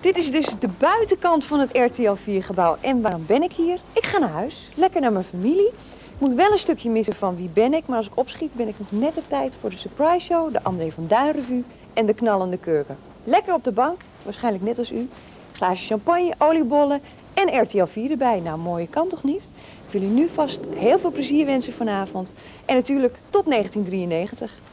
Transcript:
Dit is dus de buitenkant van het RTL 4-gebouw. En waarom ben ik hier? Ik ga naar huis, lekker naar mijn familie. Ik moet wel een stukje missen van Wie ben ik, maar als ik opschiet ben ik nog net op tijd voor de surprise show, de André van Duin revue en de knallende keuken. Lekker op de bank, waarschijnlijk net als u. Glaasje champagne, oliebollen en RTL 4 erbij. Nou, mooie kan toch niet? Ik wil u nu vast heel veel plezier wensen vanavond. En natuurlijk tot 1993.